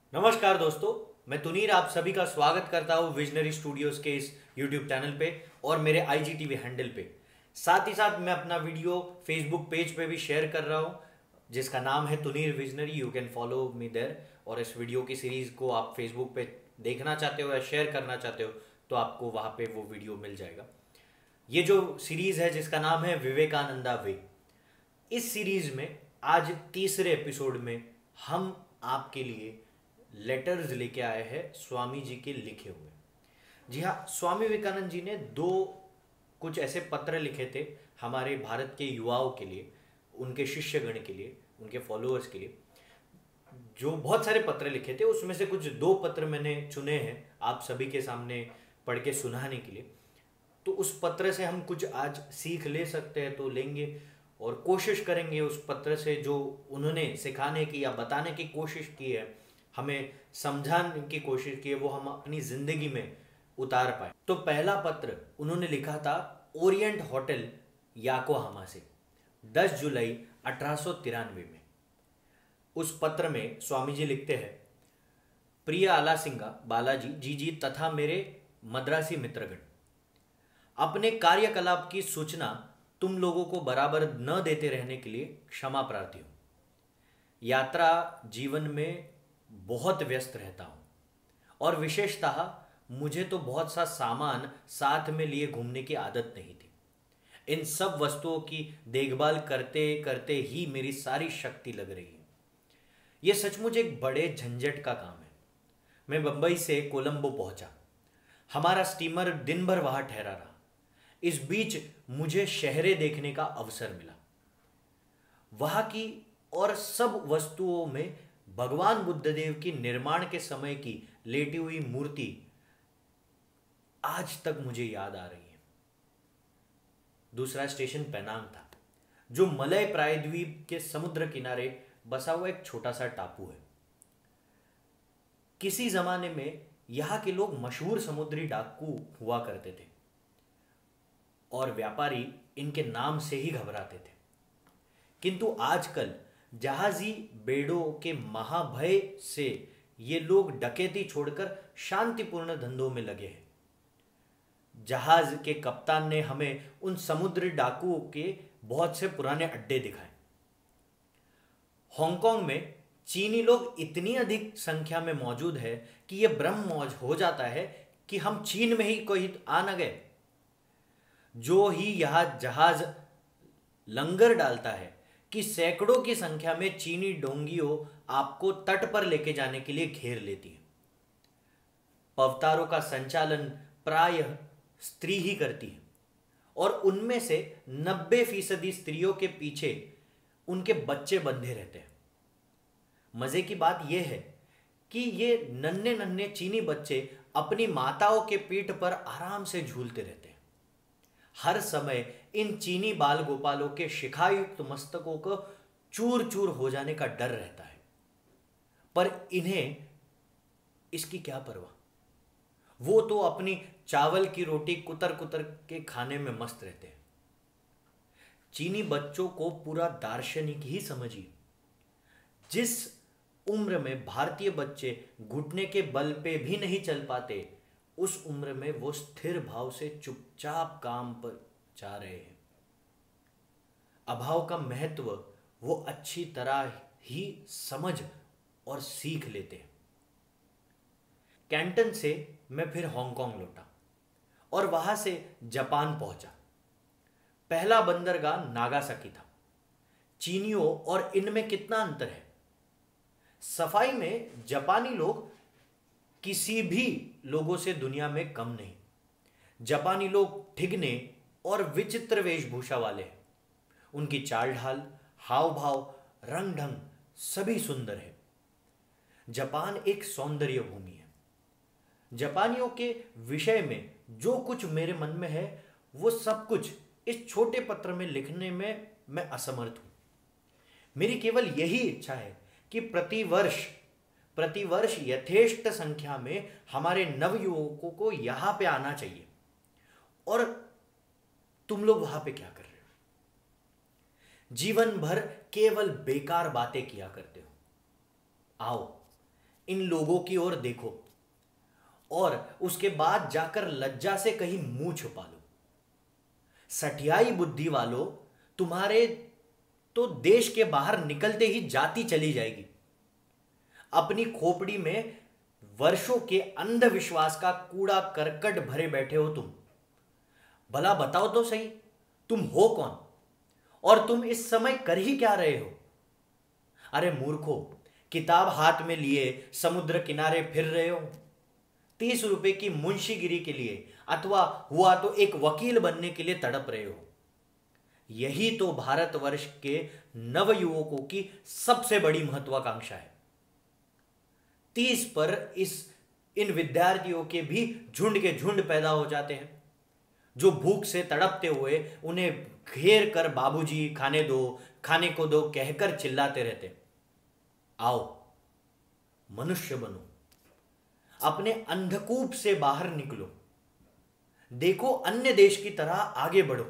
नमस्कार दोस्तों। मैं तुनीर आप सभी का स्वागत करता हूँ विजनरी स्टूडियोज के इस यूट्यूब चैनल पे और मेरे आईजीटीवी हैंडल पे। साथ ही साथ मैं अपना वीडियो फेसबुक पेज पे भी शेयर कर रहा हूँ जिसका नाम है Tunir visionary. You can follow me there. और इस वीडियो की सीरीज को आप फेसबुक पे देखना चाहते हो या शेयर करना चाहते हो तो आपको वहाँ पे वो वीडियो मिल जाएगा। ये जो सीरीज है जिसका नाम है विवेकानंदा वे, इस सीरीज में आज तीसरे एपिसोड में हम आपके लिए लेटर्स लेके आए हैं स्वामी जी के लिखे हुए। जी हाँ, स्वामी विवेकानंद जी ने दो कुछ ऐसे पत्र लिखे थे हमारे भारत के युवाओं के लिए, उनके शिष्यगण के लिए, उनके फॉलोअर्स के लिए। जो बहुत सारे पत्र लिखे थे उसमें से कुछ दो पत्र मैंने चुने हैं आप सभी के सामने पढ़ के सुनाने के लिए। तो उस पत्र से हम कुछ आज सीख ले सकते हैं तो लेंगे और कोशिश करेंगे उस पत्र से जो उन्होंने सिखाने की या बताने की कोशिश की है, हमें समझाने की कोशिश की है, वो हम अपनी जिंदगी में उतार पाए। तो पहला पत्र उन्होंने लिखा था ओरिएंट होटल याकोहामा से 10 जुलाई 1893 में। उस पत्र में स्वामी जी लिखते हैं, प्रिय आला सिंगा बालाजी जी जी तथा मेरे मद्रासी मित्रगण, अपने कार्यकलाप की सूचना तुम लोगों को बराबर न देते रहने के लिए क्षमा प्रार्थी हूं। यात्रा जीवन में बहुत व्यस्त रहता हूं और विशेषतः मुझे तो बहुत सा सामान साथ में लिए घूमने की आदत नहीं थी। इन सब वस्तुओं की देखभाल करते करते ही मेरी सारी शक्ति लग रही है। यह सचमुच एक बड़े झंझट का काम है। मैं बंबई से कोलंबो पहुंचा। हमारा स्टीमर दिन भर वहां ठहरा रहा। इस बीच मुझे शहरें देखने का अवसर मिला। वहां की और सब वस्तुओं में भगवान बुद्धदेव की निर्माण के समय की लेटी हुई मूर्ति आज तक मुझे याद आ रही है। दूसरा स्टेशन पेनांग था, जो मलय प्रायद्वीप के समुद्र किनारे बसा हुआ एक छोटा सा टापू है। किसी जमाने में यहां के लोग मशहूर समुद्री डाकू हुआ करते थे और व्यापारी इनके नाम से ही घबराते थे। किंतु आजकल जहाजी बेड़ों के महाभय से ये लोग डकैती छोड़कर शांतिपूर्ण धंधों में लगे हैं। जहाज के कप्तान ने हमें उन समुद्री डाकुओं के बहुत से पुराने अड्डे दिखाए। हांगकांग में चीनी लोग इतनी अधिक संख्या में मौजूद है कि यह भ्रम मौज हो जाता है कि हम चीन में ही कोई आ न गए। जो ही यहां जहाज लंगर डालता है कि सैकड़ों की संख्या में चीनी डोंगियों आपको तट पर लेके जाने के लिए घेर लेती है। पवतारों का संचालन प्रायः स्त्री ही करती है और उनमें से 90% स्त्रियों के पीछे उनके बच्चे बंधे रहते हैं। मजे की बात यह है कि ये नन्हे नन्हे चीनी बच्चे अपनी माताओं के पीठ पर आराम से झूलते रहते हैं। हर समय इन चीनी बाल गोपालों के शिखायुक्त मस्तकों को चूर चूर हो जाने का डर रहता है, पर इन्हें इसकी क्या परवाह। वो तो अपनी चावल की रोटी कुतर कुतर के खाने में मस्त रहते हैं। चीनी बच्चों को पूरा दार्शनिक ही समझिए। जिस उम्र में भारतीय बच्चे घुटने के बल पे भी नहीं चल पाते, उस उम्र में वो स्थिर भाव से चुपचाप काम पर जा रहे हैं। अभाव का महत्व वो अच्छी तरह ही समझ और सीख लेते हैं। कैंटन से मैं फिर हांगकांग लौटा और वहां से जापान पहुंचा। पहला बंदरगाह नागासाकी था। चीनियों और इनमें कितना अंतर है। सफाई में जापानी लोग किसी भी लोगों से दुनिया में कम नहीं। जापानी लोग ठिगने और विचित्र वेशभूषा वाले हैं। उनकी चाल ढाल, हाव भाव, रंग ढंग सभी सुंदर है। जापान एक सौंदर्य भूमि है। जापानियों के विषय में जो कुछ मेरे मन में है वो सब कुछ इस छोटे पत्र में लिखने में मैं असमर्थ हूं। मेरी केवल यही इच्छा है कि प्रतिवर्ष यथेष्ट संख्या में हमारे नवयुवकों को यहां पे आना चाहिए। और तुम लोग वहां पे क्या कर रहे हो? जीवन भर केवल बेकार बातें किया करते हो। आओ इन लोगों की ओर देखो और उसके बाद जाकर लज्जा से कहीं मुंह छुपा लो। सठियाई बुद्धि वालों, तुम्हारे तो देश के बाहर निकलते ही जाति चली जाएगी। अपनी खोपड़ी में वर्षों के अंधविश्वास का कूड़ा करकट भरे बैठे हो तुम। भला बताओ तो सही, तुम हो कौन और तुम इस समय कर ही क्या रहे हो? अरे मूर्खो, किताब हाथ में लिए समुद्र किनारे फिर रहे हो? 30 रुपए की मुंशीगिरी के लिए अथवा हुआ तो एक वकील बनने के लिए तड़प रहे हो। यही तो भारतवर्ष के नवयुवकों की सबसे बड़ी महत्वाकांक्षा है। 30 पर इन विद्यार्थियों के भी झुंड के झुंड पैदा हो जाते हैं, जो भूख से तड़पते हुए उन्हें घेर कर बाबूजी खाने दो, खाने को दो कहकर चिल्लाते रहते। आओ, मनुष्य बनो, अपने अंधकूप से बाहर निकलो, देखो अन्य देश की तरह आगे बढ़ो,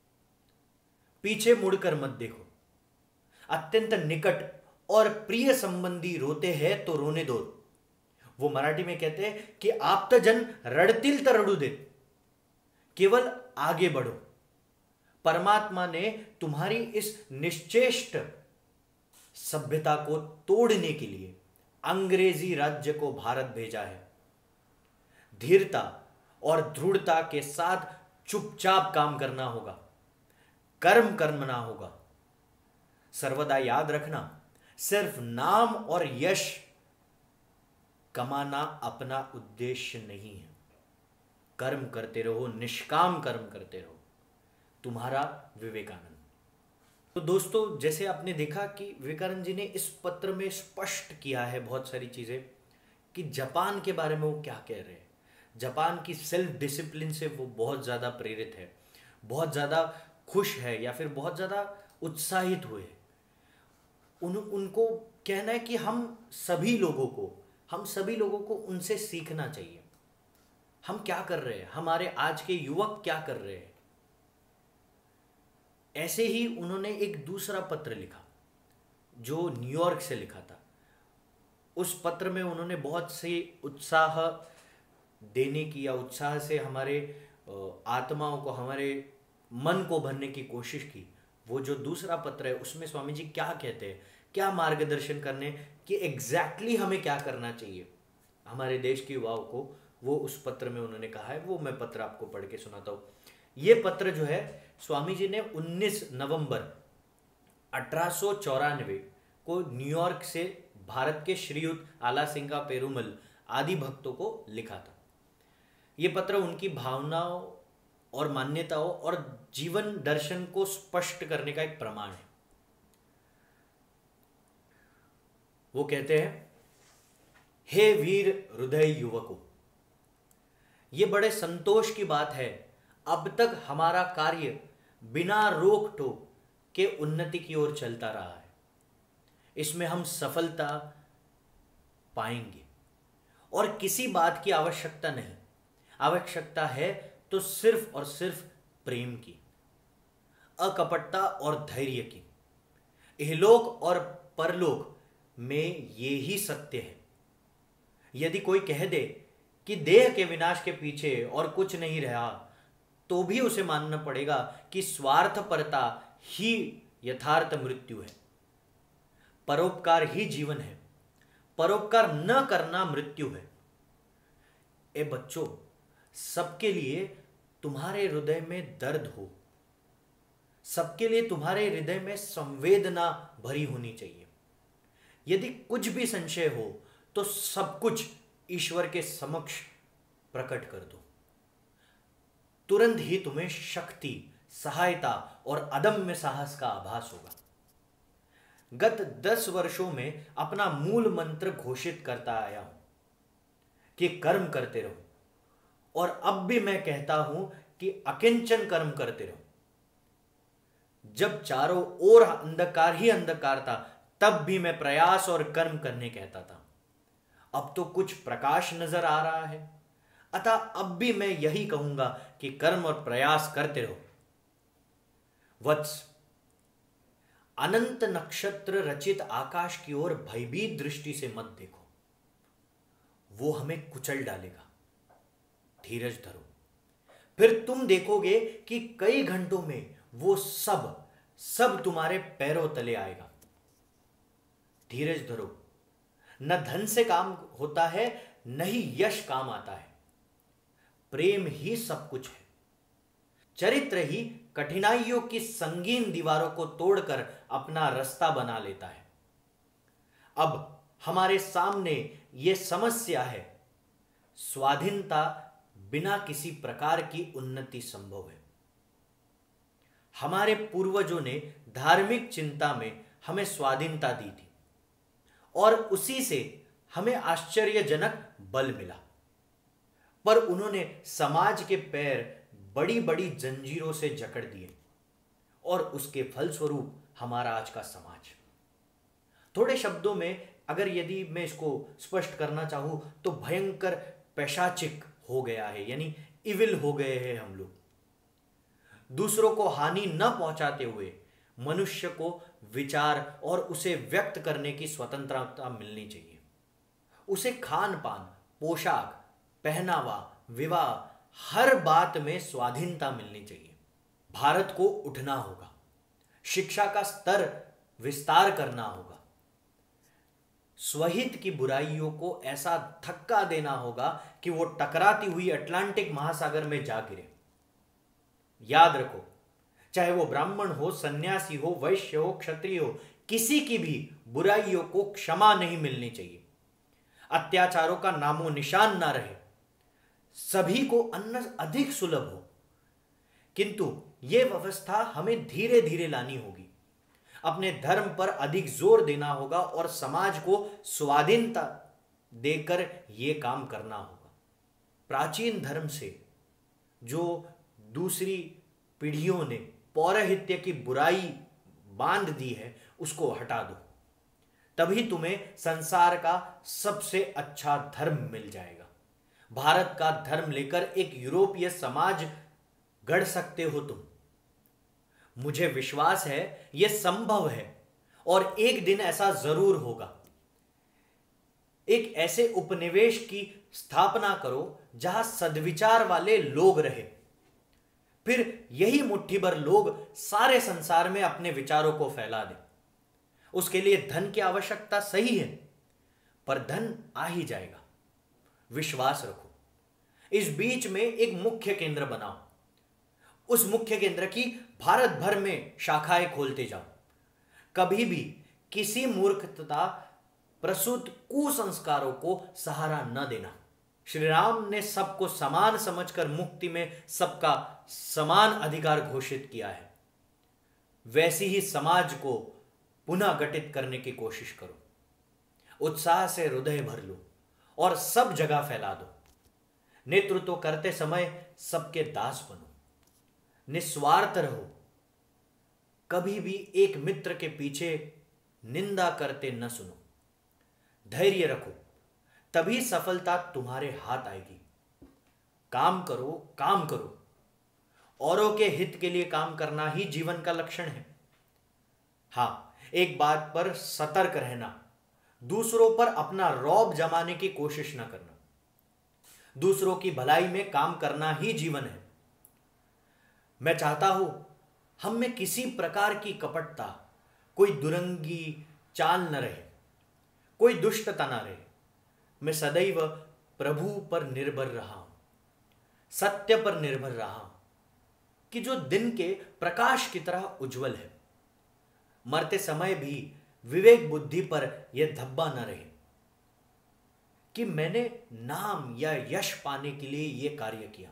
पीछे मुड़कर मत देखो। अत्यंत निकट और प्रिय संबंधी रोते हैं तो रोने दो। वो मराठी में कहते हैं कि आप्तजन रडतील तर रडू देत, केवल आगे बढ़ो। परमात्मा ने तुम्हारी इस निश्चेष्ट सभ्यता को तोड़ने के लिए अंग्रेजी राज्य को भारत भेजा है। धीरता और दृढ़ता के साथ चुपचाप काम करना होगा, कर्म करना होगा। सर्वदा याद रखना, सिर्फ नाम और यश कमाना अपना उद्देश्य नहीं है। कर्म करते रहो, निष्काम कर्म करते रहो। तुम्हारा विवेकानंद। तो दोस्तों, जैसे आपने देखा कि विवेकानंद जी ने इस पत्र में स्पष्ट किया है बहुत सारी चीजें कि जापान के बारे में वो क्या कह रहे हैं। जापान की सेल्फ डिसिप्लिन से वो बहुत ज़्यादा प्रेरित है, बहुत ज़्यादा खुश है या फिर बहुत ज़्यादा उत्साहित हुए। उनको कहना है कि हम सभी लोगों को उनसे सीखना चाहिए। हम क्या कर रहे हैं, हमारे आज के युवक क्या कर रहे हैं। ऐसे ही उन्होंने एक दूसरा पत्र लिखा जो न्यूयॉर्क से लिखा था। उस पत्र में उन्होंने बहुत से उत्साह देने की या उत्साह से हमारे आत्माओं को, हमारे मन को भरने की कोशिश की। वो जो दूसरा पत्र है उसमें स्वामी जी क्या कहते हैं, क्या मार्गदर्शन करने कि एग्जैक्टली हमें क्या करना चाहिए हमारे देश के युवाओं को, वो उस पत्र में उन्होंने कहा है। वो मैं पत्र आपको पढ़ के सुनाता हूँ। ये पत्र जो है स्वामी जी ने 19 नवंबर 1894 को न्यूयॉर्क से भारत के श्रीयुत आला सिंगा पेरुमल आदि भक्तों को लिखा था। ये पत्र उनकी भावनाओं और मान्यताओं और जीवन दर्शन को स्पष्ट करने का एक प्रमाण है। वो कहते हैं, हे वीर हृदय युवकों, ये बड़े संतोष की बात है, अब तक हमारा कार्य बिना रोक टोक के उन्नति की ओर चलता रहा है। इसमें हम सफलता पाएंगे और किसी बात की आवश्यकता नहीं। आवश्यकता है तो सिर्फ और सिर्फ प्रेम की, अकपटता और धैर्य की। इहलोक और परलोक में ये ही सत्य है। यदि कोई कह दे कि देह के विनाश के पीछे और कुछ नहीं रहा, तो भी उसे मानना पड़ेगा कि स्वार्थपरता ही यथार्थ मृत्यु है। परोपकार ही जीवन है, परोपकार न करना मृत्यु है। ए बच्चों, सबके लिए तुम्हारे हृदय में दर्द हो, सबके लिए तुम्हारे हृदय में संवेदना भरी होनी चाहिए। यदि कुछ भी संशय हो तो सब कुछ ईश्वर के समक्ष प्रकट कर दो। तुरंत ही तुम्हें शक्ति, सहायता और अदम्य साहस का आभास होगा। गत 10 वर्षों में अपना मूल मंत्र घोषित करता आया हूं कि कर्म करते रहो, और अब भी मैं कहता हूं कि अकिंचन कर्म करते रहो। जब चारों ओर अंधकार ही अंधकार था, तब भी मैं प्रयास और कर्म करने कहता था। अब तो कुछ प्रकाश नजर आ रहा है, अतः अब भी मैं यही कहूंगा कि कर्म और प्रयास करते रहो। वत्स, अनंत नक्षत्र रचित आकाश की ओर भयभीत दृष्टि से मत देखो। वो हमें कुचल डालेगा। धीरज धरो, फिर तुम देखोगे कि कई घंटों में वो सब सब तुम्हारे पैरों तले आएगा। धीरज धरो, न धन से काम होता है, न ही यश काम आता है। प्रेम ही सब कुछ है। चरित्र ही कठिनाइयों की संगीन दीवारों को तोड़कर अपना रास्ता बना लेता है। अब हमारे सामने यह समस्या है, स्वाधीनता बिना किसी प्रकार की उन्नति संभव है। हमारे पूर्वजों ने धार्मिक चिंता में हमें स्वाधीनता दी थी और उसी से हमें आश्चर्यजनक बल मिला, पर उन्होंने समाज के पैर बड़ी बड़ी जंजीरों से जकड़ दिए और उसके फलस्वरूप हमारा आज का समाज। थोड़े शब्दों में अगर यदि मैं इसको स्पष्ट करना चाहूं तो भयंकर पैशाचिक हो गया है, यानी इविल हो गए हैं हम लोग। दूसरों को हानि न पहुंचाते हुए मनुष्य को विचार और उसे व्यक्त करने की स्वतंत्रता मिलनी चाहिए। उसे खान पान, पोशाक, पहनावा, विवाह, हर बात में स्वाधीनता मिलनी चाहिए। भारत को उठना होगा, शिक्षा का स्तर विस्तार करना होगा, स्वहित की बुराइयों को ऐसा धक्का देना होगा कि वो टकराती हुई अटलांटिक महासागर में जा गिरे। याद रखो, चाहे वो ब्राह्मण हो, सन्यासी हो, वैश्य हो, क्षत्रिय हो, किसी की भी बुराइयों को क्षमा नहीं मिलनी चाहिए। अत्याचारों का नामो निशान ना रहे, सभी को अन्न अधिक सुलभ हो। किंतु यह व्यवस्था हमें धीरे धीरे लानी होगी। अपने धर्म पर अधिक जोर देना होगा और समाज को स्वाधीनता देकर यह काम करना होगा। प्राचीन धर्म से जो दूसरी पीढ़ियों ने पौरोहित्य की बुराई बांध दी है, उसको हटा दो, तभी तुम्हें संसार का सबसे अच्छा धर्म मिल जाएगा। भारत का धर्म लेकर एक यूरोपीय समाज गढ़ सकते हो तुम। मुझे विश्वास है यह संभव है और एक दिन ऐसा जरूर होगा। एक ऐसे उपनिवेश की स्थापना करो जहां सद्विचार वाले लोग रहे, फिर यही मुट्ठी भर लोग सारे संसार में अपने विचारों को फैला दें। उसके लिए धन की आवश्यकता सही है, पर धन आ ही जाएगा। विश्वास रखो। इस बीच में एक मुख्य केंद्र बनाओ, उस मुख्य केंद्र की भारत भर में शाखाएं खोलते जाओ। कभी भी किसी मूर्खता प्रसूत कुसंस्कारों को सहारा न देना। श्री राम ने सबको समान समझकर मुक्ति में सबका समान अधिकार घोषित किया है। वैसी ही समाज को पुनः गठित करने की कोशिश करो। उत्साह से हृदय भर लो और सब जगह फैला दो। नेतृत्व करते समय सबके दास बनो, निस्वार्थ रहो। कभी भी एक मित्र के पीछे निंदा करते न सुनो। धैर्य रखो, तभी सफलता तुम्हारे हाथ आएगी। काम करो, काम करो। औरों के हित के लिए काम करना ही जीवन का लक्षण है। हां, एक बात पर सतर्क रहना, दूसरों पर अपना रौब जमाने की कोशिश न करना। दूसरों की भलाई में काम करना ही जीवन है। मैं चाहता हूं हम में किसी प्रकार की कपटता, कोई दुरंगी चाल न रहे, कोई दुष्टता न रहे। मैं सदैव प्रभु पर निर्भर रहा हूं, सत्य पर निर्भर रहा हूं कि जो दिन के प्रकाश की तरह उज्जवल है। मरते समय भी विवेक बुद्धि पर यह धब्बा न रहे कि मैंने नाम या यश पाने के लिए यह कार्य किया।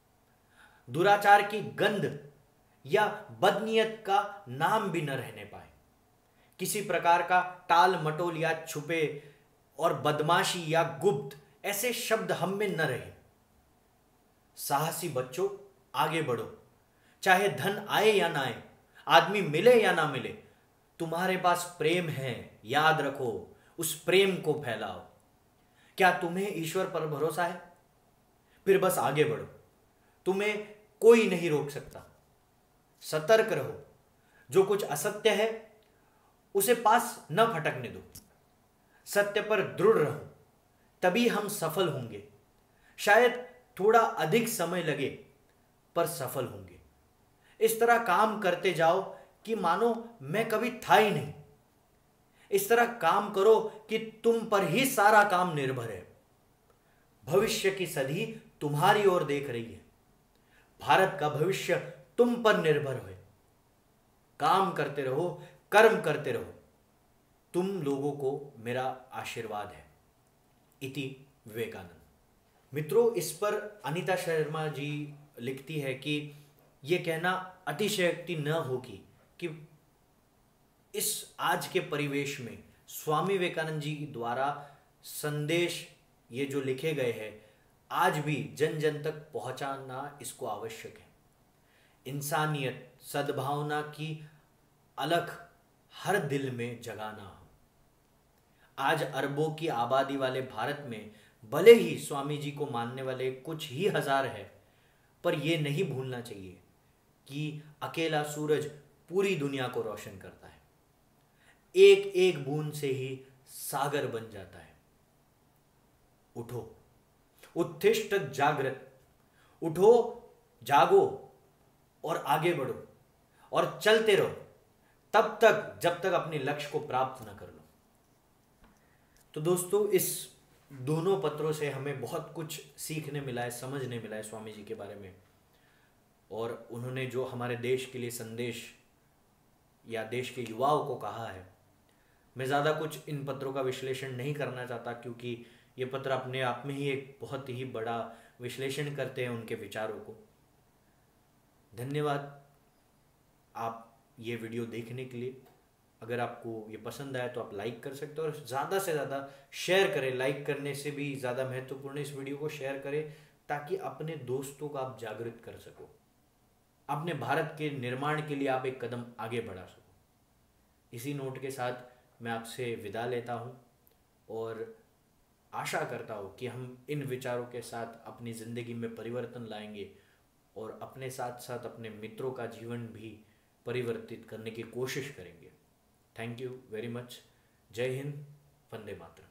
दुराचार की गंध या बदनीयत का नाम भी न रहने पाए। किसी प्रकार का टाल मटोल या छुपे और बदमाशी या गुप्त ऐसे शब्द हम में न रहे। साहसी बच्चों, आगे बढ़ो। चाहे धन आए या ना आए, आदमी मिले या ना मिले, तुम्हारे पास प्रेम है, याद रखो। उस प्रेम को फैलाओ। क्या तुम्हें ईश्वर पर भरोसा है? फिर बस आगे बढ़ो, तुम्हें कोई नहीं रोक सकता। सतर्क रहो, जो कुछ असत्य है उसे पास न फटकने दो। सत्य पर दृढ़ रहो, तभी हम सफल होंगे। शायद थोड़ा अधिक समय लगे, पर सफल होंगे। इस तरह काम करते जाओ कि मानो मैं कभी था ही नहीं। इस तरह काम करो कि तुम पर ही सारा काम निर्भर है। भविष्य की सदी तुम्हारी ओर देख रही है। भारत का भविष्य तुम पर निर्भर है। काम करते रहो, कर्म करते रहो। तुम लोगों को मेरा आशीर्वाद है। इति विवेकानंद। मित्रों, इस पर अनीता शर्मा जी लिखती है कि यह कहना अतिशयोक्ति न होगी कि इस आज के परिवेश में स्वामी विवेकानंद जी द्वारा संदेश ये जो लिखे गए हैं आज भी जन जन तक पहुंचाना इसको आवश्यक है। इंसानियत, सद्भावना की अलख हर दिल में जगाना हो। आज अरबों की आबादी वाले भारत में भले ही स्वामी जी को मानने वाले कुछ ही हजार है, पर यह नहीं भूलना चाहिए कि अकेला सूरज पूरी दुनिया को रोशन करता है। एक एक बूंद से ही सागर बन जाता है। उठो, उत्तिष्ठ जागृत। उठो, जागो और आगे बढ़ो और चलते रहो तब तक जब तक अपने लक्ष्य को प्राप्त न कर लो। तो दोस्तों, इस दोनों पत्रों से हमें बहुत कुछ सीखने मिला है, समझने मिला है स्वामी जी के बारे में। और उन्होंने जो हमारे देश के लिए संदेश या देश के युवाओं को कहा है, मैं ज़्यादा कुछ इन पत्रों का विश्लेषण नहीं करना चाहता, क्योंकि ये पत्र अपने आप में ही एक बहुत ही बड़ा विश्लेषण करते हैं उनके विचारों को। धन्यवाद आप ये वीडियो देखने के लिए। अगर आपको ये पसंद आया तो आप लाइक कर सकते हो और ज़्यादा से ज़्यादा शेयर करें। लाइक करने से भी ज़्यादा महत्वपूर्ण इस वीडियो को शेयर करें, ताकि अपने दोस्तों को आप जागृत कर सको, अपने भारत के निर्माण के लिए आप एक कदम आगे बढ़ा सको। इसी नोट के साथ मैं आपसे विदा लेता हूँ और आशा करता हूँ कि हम इन विचारों के साथ अपनी ज़िंदगी में परिवर्तन लाएंगे और अपने साथ साथ अपने मित्रों का जीवन भी परिवर्तित करने की कोशिश करेंगे। Thank you very much. जय हिंद, वंदे मातरम।